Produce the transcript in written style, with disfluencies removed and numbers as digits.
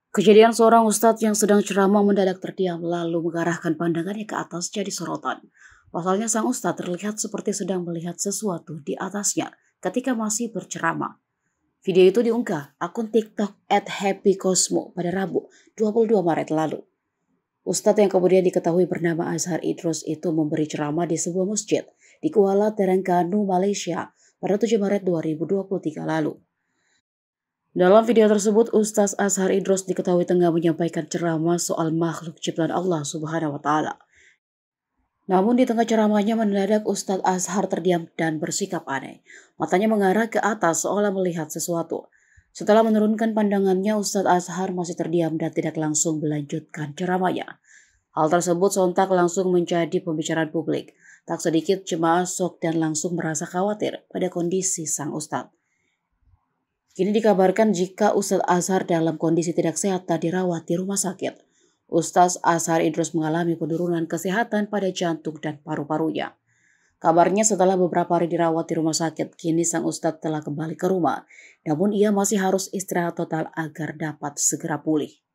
Kejadian seorang ustadz yang sedang ceramah mendadak terdiam lalu mengarahkan pandangannya ke atas jadi sorotan. Pasalnya sang ustadz terlihat seperti sedang melihat sesuatu di atasnya ketika masih berceramah. Video itu diunggah akun TikTok @happycosmo pada Rabu 22 Maret lalu. Ustadz yang kemudian diketahui bernama Azhar Idrus itu memberi ceramah di sebuah masjid di Kuala Terengganu, Malaysia pada 7 Maret 2023 lalu. Dalam video tersebut, Ustaz Azhar Idrus diketahui tengah menyampaikan ceramah soal makhluk ciptaan Allah Subhanahu wa Ta'ala. Namun di tengah ceramahnya mendadak Ustaz Azhar terdiam dan bersikap aneh. Matanya mengarah ke atas seolah melihat sesuatu. Setelah menurunkan pandangannya, Ustaz Azhar masih terdiam dan tidak langsung melanjutkan ceramahnya. Hal tersebut sontak langsung menjadi pembicaraan publik. Tak sedikit jemaah shock dan langsung merasa khawatir pada kondisi sang ustadz. Kini dikabarkan jika Ustadz Azhar dalam kondisi tidak sehat dan dirawat di rumah sakit. Ustadz Azhar Idrus mengalami penurunan kesehatan pada jantung dan paru-parunya. Kabarnya setelah beberapa hari dirawat di rumah sakit, kini sang Ustadz telah kembali ke rumah. Namun ia masih harus istirahat total agar dapat segera pulih.